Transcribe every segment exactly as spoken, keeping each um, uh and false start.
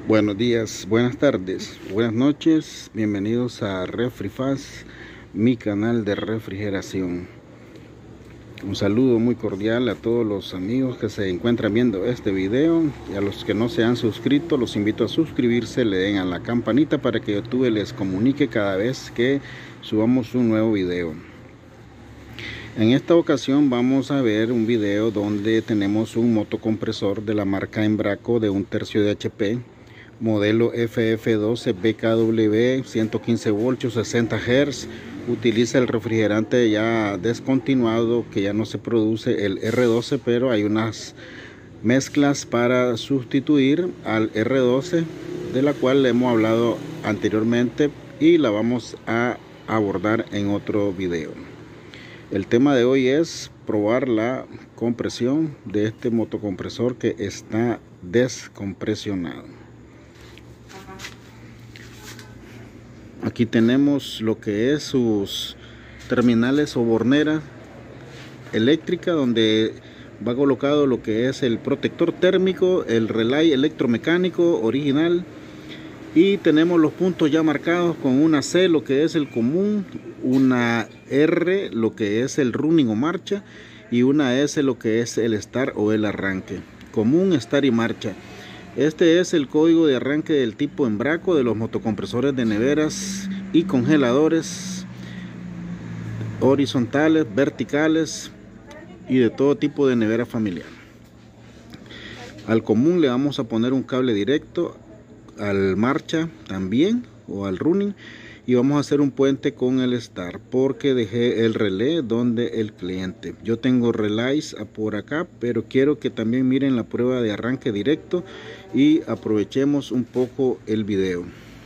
Buenos días, buenas tardes, buenas noches, bienvenidos a RefriFast, mi canal de refrigeración. Un saludo muy cordial a todos los amigos que se encuentran viendo este video y a los que no se han suscrito, los invito a suscribirse, le den a la campanita para que YouTube les comunique cada vez que subamos un nuevo video. En esta ocasión vamos a ver un video donde tenemos un motocompresor de la marca Embraco de un tercio de H P, modelo F F doce B K W, ciento quince voltios, sesenta hertz. Utiliza el refrigerante ya descontinuado, que ya no se produce, el R doce, pero hay unas mezclas para sustituir al R doce, de la cual le hemos hablado anteriormente y la vamos a abordar en otro video. El tema de hoy es probar la compresión de este motocompresor que está descompresionado. Aquí tenemos lo que es sus terminales o bornera eléctrica, donde va colocado lo que es el protector térmico, el relay electromecánico original, y tenemos los puntos ya marcados con una C, lo que es el común, una R, lo que es el running o marcha, y una S, lo que es el start o el arranque. Común, start y marcha. Este es el código de arranque del tipo Embraco de los motocompresores de neveras y congeladores horizontales, verticales y de todo tipo de nevera familiar. Al común le vamos a poner un cable directo, al marcha también o al running, y vamos a hacer un puente con el start porque dejé el relé donde el cliente. Yo tengo relays por acá, pero quiero que también miren la prueba de arranque directo y aprovechemos un poco el video.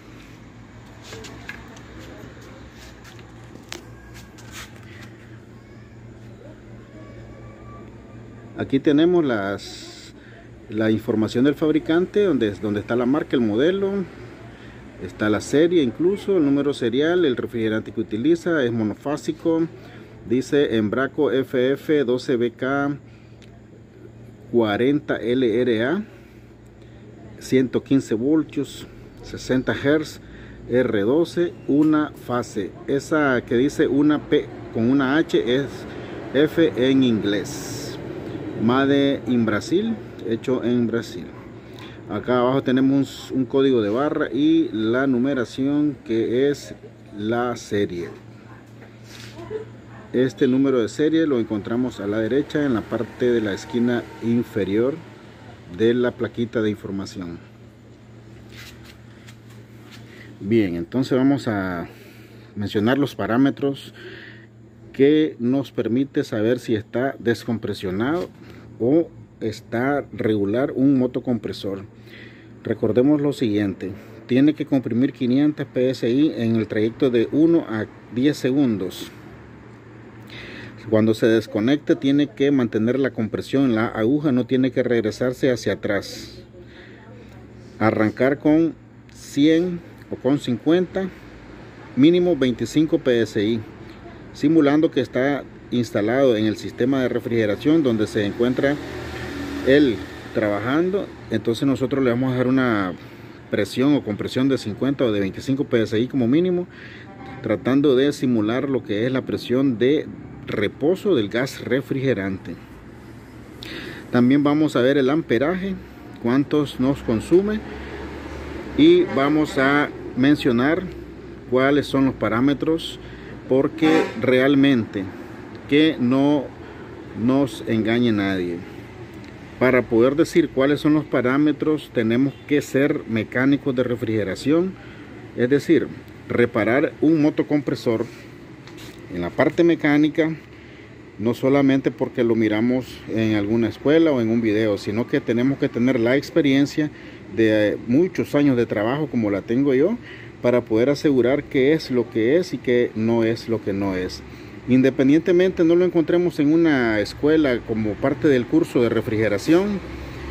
Aquí tenemos las la información del fabricante, donde, donde está la marca, el modelo, está la serie, incluso el número serial, el refrigerante que utiliza es monofásico, dice Embraco F F doce B K cuarenta L R A, ciento quince voltios, sesenta hertz, R doce, una fase. Esa que dice una P con una H es F en inglés. Made in Brasil, hecho en Brasil. Acá abajo tenemos un, un código de barra y la numeración, que es la serie. Este número de serie lo encontramos a la derecha en la parte de la esquina inferior de la plaquita de información. Bien, entonces vamos a mencionar los parámetros que nos permite saber si está descompresionado o está regular un motocompresor. Recordemos lo siguiente: tiene que comprimir quinientos P S I en el trayecto de uno a diez segundos. Cuando se desconecte tiene que mantener la compresión, la aguja no tiene que regresarse hacia atrás. Arrancar con cien o con cincuenta, mínimo veinticinco P S I, simulando que está instalado en el sistema de refrigeración donde se encuentra él trabajando. Entonces nosotros le vamos a dar una presión o compresión de cincuenta o de veinticinco P S I como mínimo, tratando de simular lo que es la presión de reposo del gas refrigerante. También vamos a ver el amperaje, cuántos nos consume, y vamos a mencionar cuáles son los parámetros, porque realmente que no nos engañe nadie. Para poder decir cuáles son los parámetros tenemos que ser mecánicos de refrigeración, es decir, reparar un motocompresor en la parte mecánica, no solamente porque lo miramos en alguna escuela o en un video, sino que tenemos que tener la experiencia de muchos años de trabajo como la tengo yo, para poder asegurar qué es lo que es y qué no es lo que no es. Independientemente no lo encontremos en una escuela como parte del curso de refrigeración,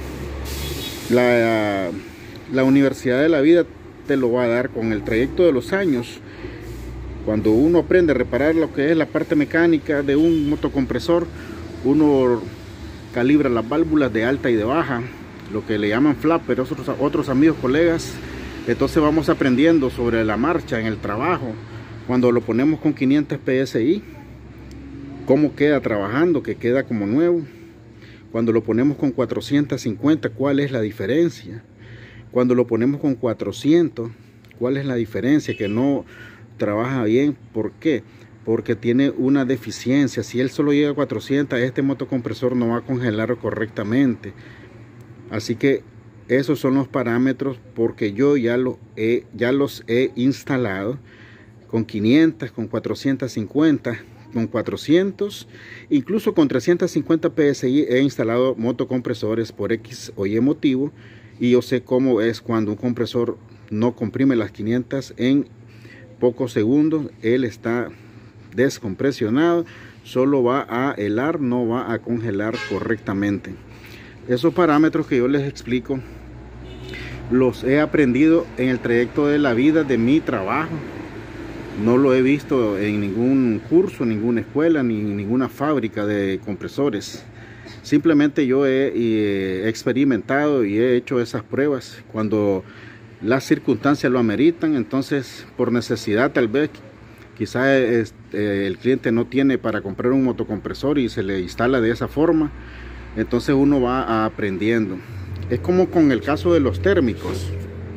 la, la Universidad de la Vida te lo va a dar con el trayecto de los años. Cuando uno aprende a reparar lo que es la parte mecánica de un motocompresor, uno calibra las válvulas de alta y de baja, lo que le llaman flapper, otros, otros amigos, colegas. Entonces vamos aprendiendo sobre la marcha en el trabajo. Cuando lo ponemos con quinientos P S I, cómo queda trabajando, que queda como nuevo. Cuando lo ponemos con cuatrocientos cincuenta, cuál es la diferencia. Cuando lo ponemos con cuatrocientos, cuál es la diferencia, que no trabaja bien. ¿Por qué? Porque tiene una deficiencia. Si él solo llega a cuatrocientos, este motocompresor no va a congelar correctamente. Así que esos son los parámetros, porque yo ya, lo he, ya los he instalado con quinientos, con cuatrocientos cincuenta, con cuatrocientos, incluso con trescientos cincuenta P S I he instalado motocompresores por X o Y motivo, y yo sé cómo es cuando un compresor no comprime las quinientos en pocos segundos. Él está descompresionado, solo va a helar, no va a congelar correctamente. Esos parámetros que yo les explico los he aprendido en el trayecto de la vida de mi trabajo. No lo he visto en ningún curso, ninguna escuela, ni ninguna fábrica de compresores. Simplemente yo he, he experimentado y he hecho esas pruebas cuando las circunstancias lo ameritan. Entonces, por necesidad tal vez, quizá este, el cliente no tiene para comprar un motocompresor y se le instala de esa forma. Entonces uno va aprendiendo. Es como con el caso de los térmicos.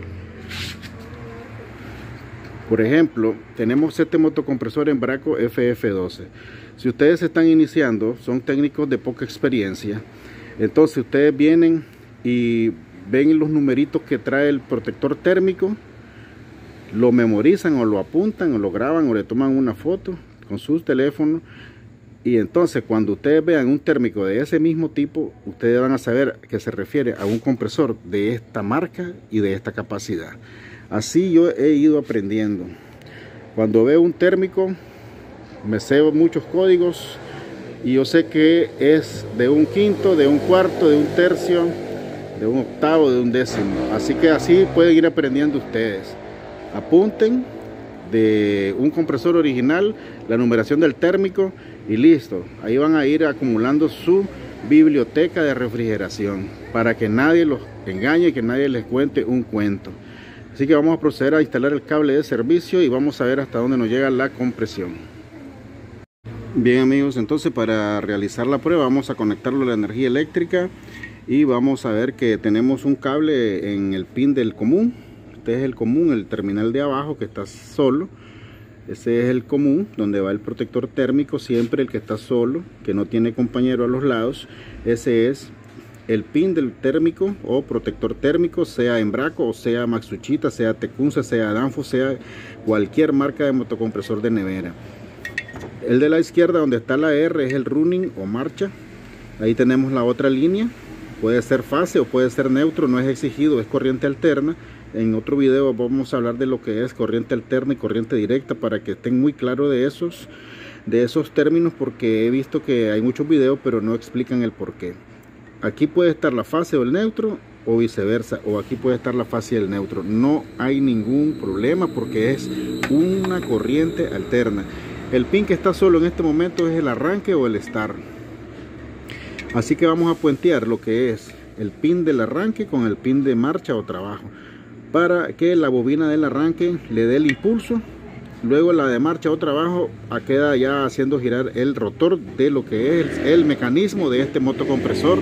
Por ejemplo, tenemos este motocompresor Embraco F F doce. Si ustedes están iniciando, son técnicos de poca experiencia, entonces ustedes vienen y ven los numeritos que trae el protector térmico, lo memorizan o lo apuntan o lo graban o le toman una foto con sus teléfonos, y entonces cuando ustedes vean un térmico de ese mismo tipo, ustedes van a saber que se refiere a un compresor de esta marca y de esta capacidad. Así yo he ido aprendiendo. Cuando veo un térmico, me sé muchos códigos y yo sé que es de un quinto, de un cuarto, de un tercio, de un octavo, de un décimo. Así que así pueden ir aprendiendo ustedes. Apunten de un compresor original la numeración del térmico y listo. Ahí van a ir acumulando su biblioteca de refrigeración para que nadie los engañe, que nadie les cuente un cuento. Así que vamos a proceder a instalar el cable de servicio y vamos a ver hasta dónde nos llega la compresión. Bien amigos, entonces para realizar la prueba vamos a conectarlo a la energía eléctrica y vamos a ver que tenemos un cable en el pin del común. Este es el común, el terminal de abajo que está solo. Ese es el común, donde va el protector térmico, siempre el que está solo, que no tiene compañero a los lados. Ese es el pin del térmico o protector térmico, sea Embraco o sea Matsushita, sea Tecunza, sea Danfoss, sea cualquier marca de motocompresor de nevera. El de la izquierda, donde está la R, es el running o marcha. Ahí tenemos la otra línea, puede ser fase o puede ser neutro, no es exigido, es corriente alterna. En otro video vamos a hablar de lo que es corriente alterna y corriente directa, para que estén muy claros de esos, de esos términos, porque he visto que hay muchos videos pero no explican el porqué. Aquí puede estar la fase o el neutro, o viceversa, o aquí puede estar la fase y el neutro. No hay ningún problema porque es una corriente alterna. El pin que está solo en este momento es el arranque o el start. Así que vamos a puentear lo que es el pin del arranque con el pin de marcha o trabajo, para que la bobina del arranque le dé el impulso. Luego la de marcha o trabajo queda ya haciendo girar el rotor de lo que es el mecanismo de este motocompresor.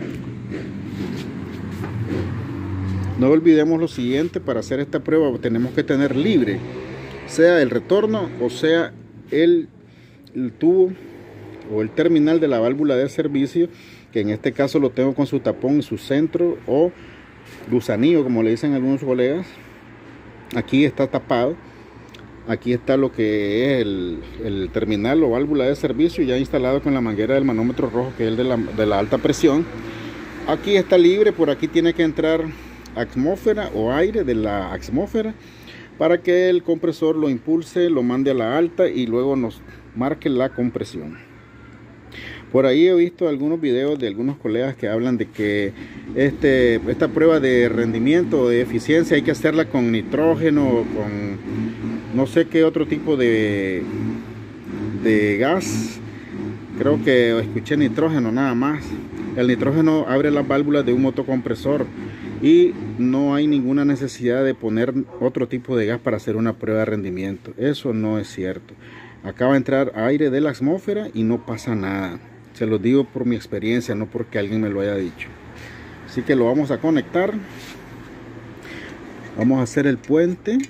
No olvidemos lo siguiente: para hacer esta prueba tenemos que tener libre, sea el retorno o sea el, el tubo o el terminal de la válvula de servicio, que en este caso lo tengo con su tapón y su centro o gusanillo, como le dicen algunos colegas. Aquí está tapado. Aquí está lo que es el, el terminal o válvula de servicio ya instalado con la manguera del manómetro rojo, que es el de la, de la alta presión. Aquí está libre, por aquí tiene que entrar atmósfera o aire de la atmósfera para que el compresor lo impulse, lo mande a la alta y luego nos marque la compresión. Por ahí he visto algunos videos de algunos colegas que hablan de que este, esta prueba de rendimiento o de eficiencia hay que hacerla con nitrógeno, con no sé qué otro tipo de, de gas. Creo que escuché nitrógeno nada más. El nitrógeno abre las válvulas de un motocompresor y no hay ninguna necesidad de poner otro tipo de gas para hacer una prueba de rendimiento. Eso no es cierto. Acaba de entrar aire de la atmósfera y no pasa nada. Se los digo por mi experiencia, no porque alguien me lo haya dicho. Así que lo vamos a conectar. Vamos a hacer el puente.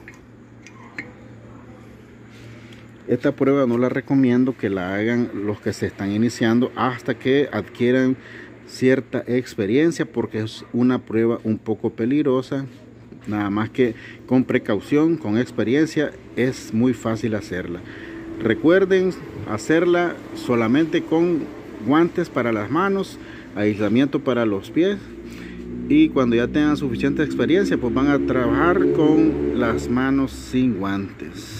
Esta prueba no la recomiendo que la hagan los que se están iniciando hasta que adquieran cierta experiencia, porque es una prueba un poco peligrosa. Nada más que con precaución, con experiencia, es muy fácil hacerla. Recuerden hacerla solamente con guantes para las manos, aislamiento para los pies, y cuando ya tengan suficiente experiencia, pues van a trabajar con las manos sin guantes.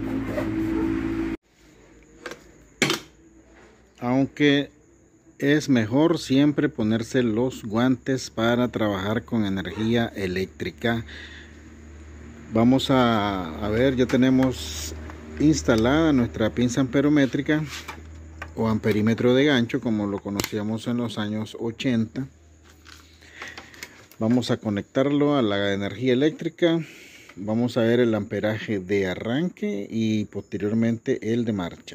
Aunque es mejor siempre ponerse los guantes para trabajar con energía eléctrica. Vamos a, a ver, ya tenemos instalada nuestra pinza amperométrica o amperímetro de gancho, como lo conocíamos en los años ochenta. Vamos a conectarlo a la energía eléctrica. Vamos a ver el amperaje de arranque y posteriormente el de marcha.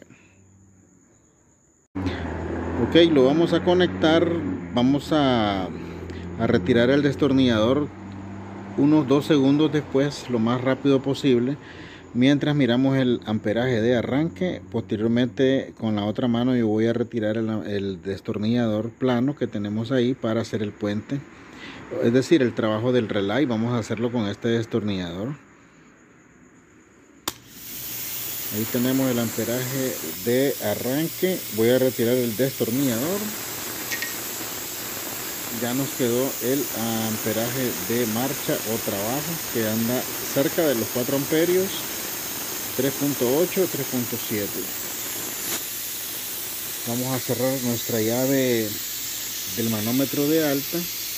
Ok, lo vamos a conectar. Vamos a, a retirar el destornillador unos dos segundos después, lo más rápido posible, mientras miramos el amperaje de arranque. Posteriormente, con la otra mano yo voy a retirar el, el destornillador plano que tenemos ahí para hacer el puente, es decir, el trabajo del relay. Vamos a hacerlo con este destornillador. Ahí tenemos el amperaje de arranque. Voy a retirar el destornillador. Ya nos quedó el amperaje de marcha o trabajo, que anda cerca de los cuatro amperios, tres punto ocho, tres punto siete. Vamos a cerrar nuestra llave del manómetro de alta.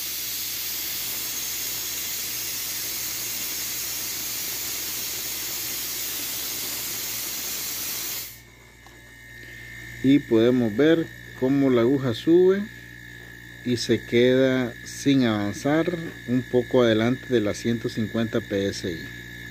Y podemos ver cómo la aguja sube y se queda sin avanzar un poco adelante de las ciento cincuenta P S I.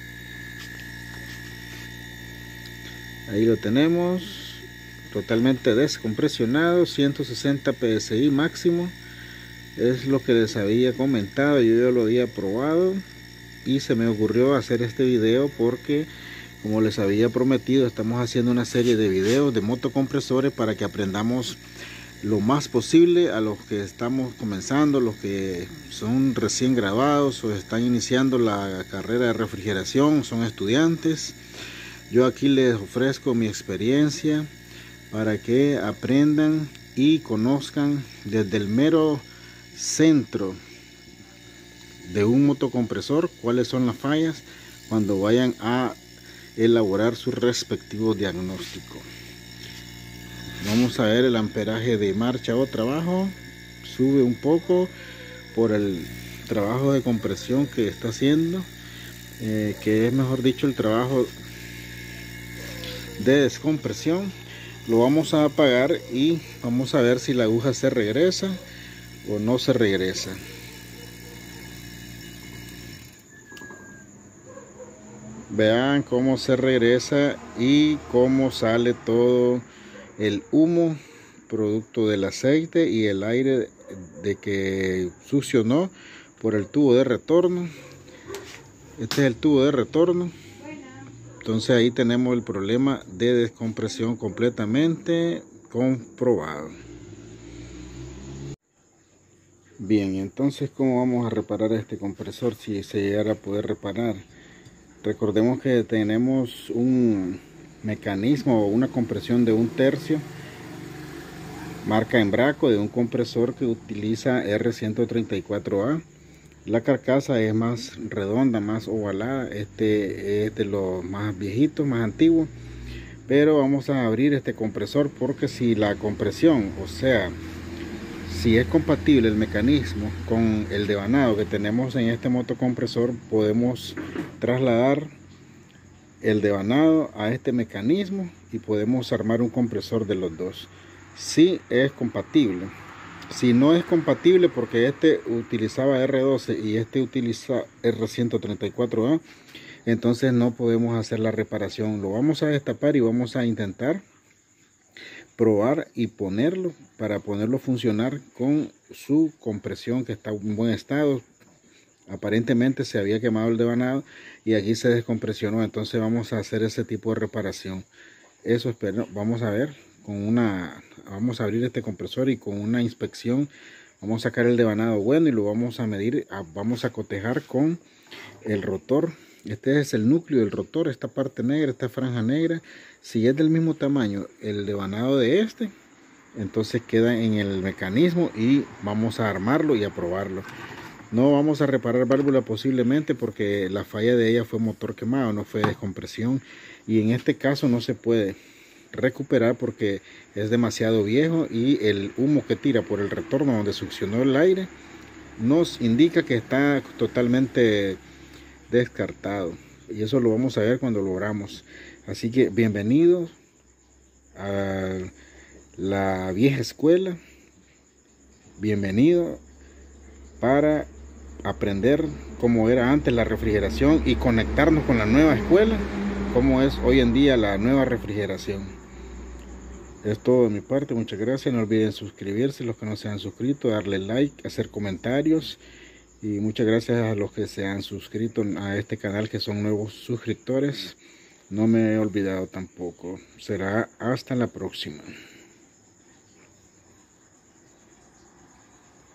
Ahí lo tenemos, totalmente descompresionado, ciento sesenta P S I máximo. Es lo que les había comentado, yo ya lo había probado y se me ocurrió hacer este video porque, como les había prometido, estamos haciendo una serie de videos de motocompresores para que aprendamos lo más posible a los que estamos comenzando, los que son recién graduados o están iniciando la carrera de refrigeración, son estudiantes. Yo aquí les ofrezco mi experiencia para que aprendan y conozcan desde el mero centro de un motocompresor cuáles son las fallas cuando vayan a elaborar su respectivo diagnóstico. Vamos a ver el amperaje de marcha o trabajo. Sube un poco por el trabajo de compresión que está haciendo, eh, que es, mejor dicho, el trabajo de descompresión. Lo vamos a apagar y vamos a ver si la aguja se regresa o no se regresa. Vean cómo se regresa y cómo sale todo el humo producto del aceite y el aire de que succionó por el tubo de retorno. Este es el tubo de retorno. Entonces ahí tenemos el problema de descompresión completamente comprobado. Bien, entonces ¿cómo vamos a reparar este compresor si se llegara a poder reparar? Recordemos que tenemos un mecanismo o una compresión de un tercio, marca Embraco, de un compresor que utiliza R ciento treinta y cuatro A. La carcasa es más redonda, más ovalada. Este es de los más viejitos, más antiguos. Pero vamos a abrir este compresor porque si la compresión, o sea, si es compatible el mecanismo con el devanado que tenemos en este motocompresor, podemos trasladar el devanado a este mecanismo y podemos armar un compresor de los dos. Si es compatible. Si no es compatible, porque este utilizaba R doce y este utiliza R ciento treinta y cuatro A, entonces no podemos hacer la reparación. Lo vamos a destapar y vamos a intentar probar y ponerlo para ponerlo a funcionar con su compresión, que está en buen estado. Aparentemente se había quemado el devanado y aquí se descompresionó, entonces vamos a hacer ese tipo de reparación. Eso espero, vamos a ver con una, vamos a abrir este compresor y con una inspección vamos a sacar el devanado bueno y lo vamos a medir, a, vamos a cotejar con el rotor. Este es el núcleo del rotor, esta parte negra, esta franja negra. Si es del mismo tamaño el devanado de este, entonces queda en el mecanismo y vamos a armarlo y a probarlo. No vamos a reparar válvula posiblemente porque la falla de ella fue motor quemado, no fue descompresión, y en este caso no se puede recuperar porque es demasiado viejo y el humo que tira por el retorno donde succionó el aire nos indica que está totalmente descartado, y eso lo vamos a ver cuando lo abramos. Así que bienvenidos a la vieja escuela, bienvenido para aprender cómo era antes la refrigeración y conectarnos con la nueva escuela, cómo es hoy en día la nueva refrigeración. Es todo de mi parte, muchas gracias. No olviden suscribirse los que no se han suscrito, darle like, hacer comentarios, y muchas gracias a los que se han suscrito a este canal, que son nuevos suscriptores. No me he olvidado tampoco. Será hasta la próxima.